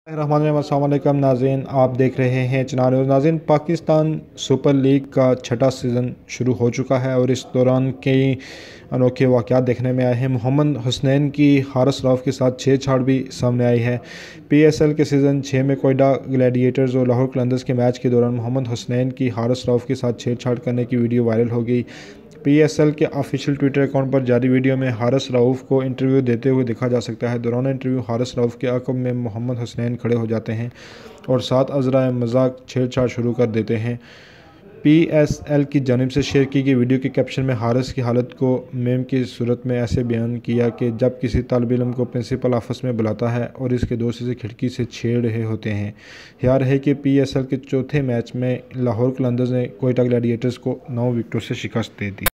अस्सलामुअलैकुम नाज़रीन, आप देख रहे हैं चिनार न्यूज़। नाज़रीन, पाकिस्तान सुपर लीग का छठा सीज़न शुरू हो चुका है और इस दौरान कई अनोखे वाक़यात देखने में आए हैं। मोहम्मद हुसनैन की हारिस रऊफ़ के साथ छेड़छाड़ भी सामने आई है। PSL के सीज़न 6 में कोयटा ग्लैडिएटर्स और लाहौर कलंदर्स के मैच के दौरान मोहम्मद हुसनैन की हारिस रऊफ़ के साथ छेड़छाड़ करने की वीडियो वायरल हो गई। PSL के ऑफिशियल ट्विटर अकाउंट पर जारी वीडियो में हारिस रऊफ़ को इंटरव्यू देते हुए देखा जा सकता है। दौरान इंटरव्यू हारिस रऊफ़ के अक़ब में मोहम्मद हुसनैन खड़े हो जाते हैं और साथ अज़राए मज़ाक छेड़छाड़ शुरू कर देते हैं। PSL की जानिब से शेयर की गई वीडियो के कैप्शन में हारिस की हालत को मेम की सूरत में ऐसे बयान किया कि जब किसी तालिब इल्म को प्रिंसिपल ऑफिस में बुलाता है और इसके दोस्त इसे खिड़की से छेड़ रहे होते हैं। याद है कि PSL के चौथे मैच में लाहौर कलंदर्स ने कोयटा ग्लैडिएटर्स को 9 विकेटों से शिकस्त दे दी।